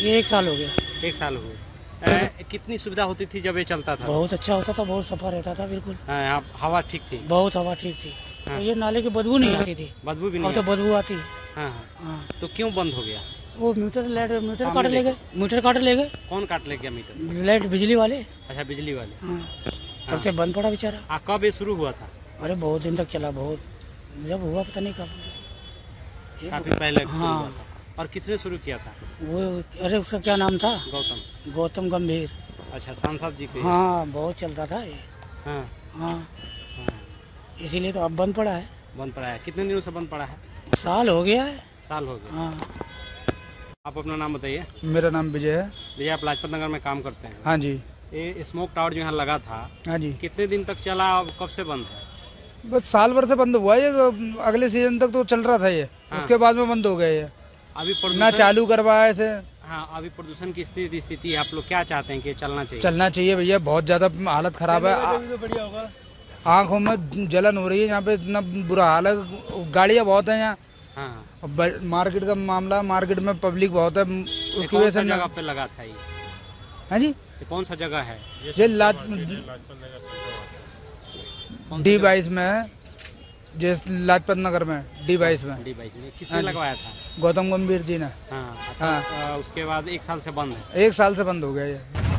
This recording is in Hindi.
ये 1 साल हो गया। 1 साल हो गए। कितनी सुविधा होती थी जब ये चलता था? बहुत अच्छा होता था, बहुत सफा रहता था बिल्कुल। यहाँ हवा ठीक थी? बहुत हवा ठीक थी। हाँ। ये नाले की बदबू नहीं आती थी। बदबू भी अब नहीं तो आती? बदबू आती है। हाँ हाँ। हाँ। तो क्यों बंद हो गया? वो मीटर सामने काट ले गए। मीटर काट ले गए। कौन काट ले गया मीटर? लाइट बिजली वाले। अच्छा, बिजली वाले। हाँ। तब से बंद पड़ा बेचारा। कब ये शुरू हुआ था? अरे बहुत दिन तक चला, बहुत जब हुआ पता नहीं कब। काफी पहले शुरू हाँ। हुआ था। और किसने शुरू किया था? वो अरे उसका क्या नाम था? गौतम। गौतम गंभीर। अच्छा, सांसद जी के? हाँ, बहुत चलता था ये। हाँ हाँ, हाँ। इसीलिए तो अब बंद पड़ा है। बंद पड़ा है? कितने दिनों से बंद पड़ा है? साल हो गया है। साल हो गया। हाँ। आप अपना नाम बताइए। मेरा नाम विजय है। भैया, आप लाजपत नगर में काम करते हैं? हाँ जी। ये स्मोक टावर जो यहाँ लगा था, हाँ जी, कितने दिन तक चला और कब से बंद है? बस साल भर से बंद हुआ है ये। अगले सीजन तक तो चल रहा था ये। हाँ। उसके बाद में बंद हो गया ये। अभी ना प्रदूषण, चालू करवाया इसे। हाँ, अभी प्रदूषण की स्थिति है। आप लोग क्या चाहते हैं कि चलना चाहिए? चलना चाहिए भैया, बहुत ज्यादा हालत खराब है। आँखों में जलन हो रही है, यहाँ पे इतना बुरा हाल है। गाड़ियाँ बहुत है यहाँ। हाँ। और मार्केट का मामला, मार्केट में पब्लिक बहुत है, उसकी वजह से। जगह पे लगा था ये? हाँ जी, ये कौन सा जगह है? ये D22 में है, जिस लाजपत नगर में D22 में। D22 में किसने लगवाया था? गौतम गंभीर जी ने। हाँ। हाँ। उसके बाद 1 साल से बंद है? 1 साल से बंद हो गया ये।